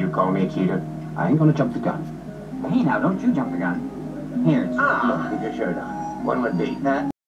call me a cheater? I ain't gonna jump the gun. Hey, now, don't you jump the gun. Here, it's... Look, with your shirt on. What'll it be?